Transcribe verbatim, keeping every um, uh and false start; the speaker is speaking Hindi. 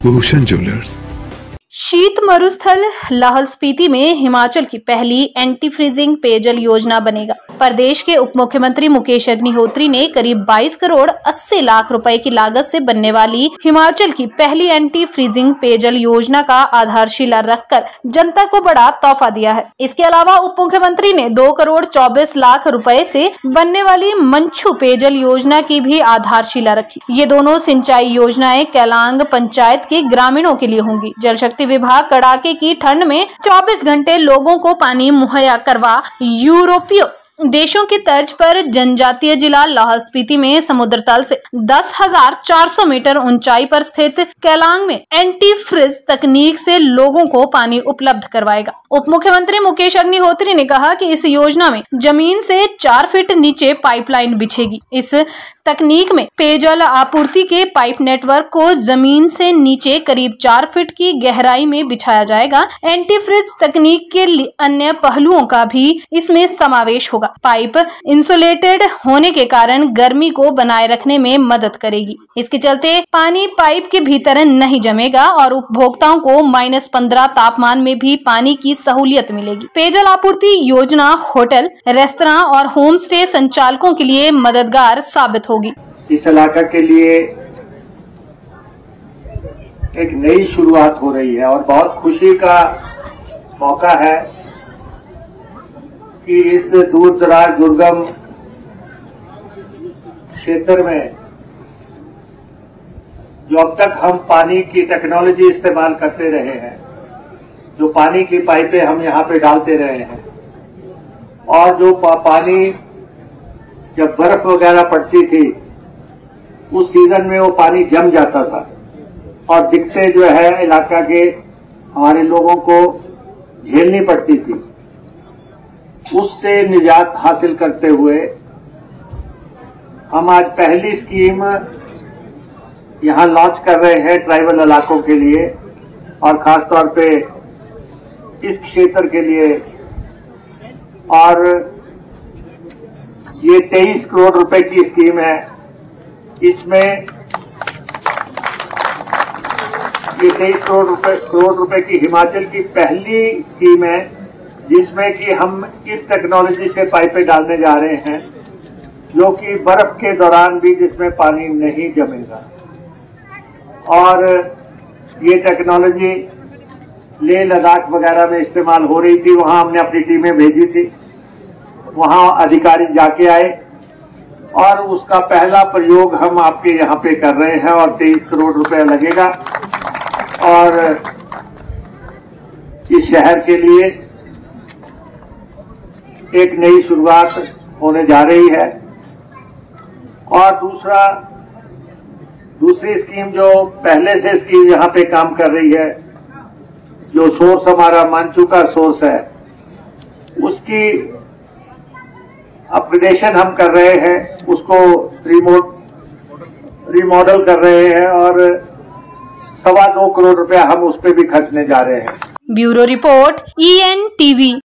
भूषण ज्वेलर्स। शीत मरुस्थल लाहौल स्पीति में हिमाचल की पहली एंटी फ्रीजिंग पेयजल योजना बनेगा। प्रदेश के उप मुख्यमंत्री मुकेश अग्निहोत्री ने करीब बाईस करोड़ अस्सी लाख रुपए की लागत से बनने वाली हिमाचल की पहली एंटी फ्रीजिंग पेयजल योजना का आधारशिला रखकर जनता को बड़ा तोहफा दिया है। इसके अलावा उप मुख्यमंत्री ने दो करोड़ चौबीस लाख रुपए से बनने वाली मंचू पेयजल योजना की भी आधारशिला रखी। ये दोनों सिंचाई योजनाएं केलांग पंचायत के ग्रामीणों के लिए होंगी। जल शक्ति विभाग कड़ाके की ठंड में चौबीस घंटे लोगों को पानी मुहैया करवा यूरोपीय देशों की तर्ज पर जनजातीय जिला लाहौल स्पीति में समुद्र तल से दस हजार चार सौ मीटर ऊंचाई पर स्थित केलांग में एंटी फ्रीज तकनीक से लोगों को पानी उपलब्ध करवाएगा। उप मुख्यमंत्री मुकेश अग्निहोत्री ने कहा कि इस योजना में जमीन से चार फीट नीचे पाइपलाइन बिछेगी। इस तकनीक में पेयजल आपूर्ति के पाइप नेटवर्क को जमीन से नीचे करीब चार फीट की गहराई में बिछाया जाएगा। एंटी फ्रीज तकनीक के अन्य पहलुओं का भी इसमें समावेश होगा। पाइप इंसुलेटेड होने के कारण गर्मी को बनाए रखने में मदद करेगी। इसके चलते पानी पाइप के भीतर नहीं जमेगा और उपभोक्ताओं को माइनस पंद्रह तापमान में भी पानी की सहूलियत मिलेगी। पेयजल आपूर्ति योजना होटल, रेस्तरां और होम स्टे संचालकों के लिए मददगार साबित होगी। इस इलाका के लिए एक नई शुरुआत हो रही है और बहुत खुशी का मौका है कि इस दूर दराज दुर्गम क्षेत्र में जो अब तक हम पानी की टेक्नोलॉजी इस्तेमाल करते रहे हैं, जो पानी की पाइपें हम यहाँ पे डालते रहे हैं और जो पा, पानी जब बर्फ वगैरह पड़ती थी उस सीजन में वो पानी जम जाता था और दिक्कतें जो है इलाका के हमारे लोगों को झेलनी पड़ती थी। उससे निजात हासिल करते हुए हम आज पहली स्कीम यहां लॉन्च कर रहे हैं ट्राइबल इलाकों के लिए और खासतौर पे इस क्षेत्र के लिए। और ये तेईस करोड़ रुपए की स्कीम है। इसमें ये तेईस करोड़ रुपए करोड़ रुपए की हिमाचल की पहली स्कीम है जिसमें कि हम इस टेक्नोलॉजी से पाइपें डालने जा रहे हैं जो कि बर्फ के दौरान भी जिसमें पानी नहीं जमेगा। और ये टेक्नोलॉजी लेह लद्दाख वगैरह में इस्तेमाल हो रही थी, वहां हमने अपनी टीमें भेजी थी, वहां अधिकारी जाके आए और उसका पहला प्रयोग हम आपके यहाँ पे कर रहे हैं और तेईस करोड़ रुपए लगेगा और इस शहर के लिए एक नई शुरुआत होने जा रही है। और दूसरा दूसरी स्कीम जो पहले से स्कीम यहाँ पे काम कर रही है, जो सोर्स हमारा मंचू का सोर्स है, उसकी अपग्रेडेशन हम कर रहे हैं, उसको रिमोट रिमॉडल कर रहे हैं और सवा दो करोड़ रुपया हम उस पर भी खर्चने जा रहे हैं। Bureau report E N TV.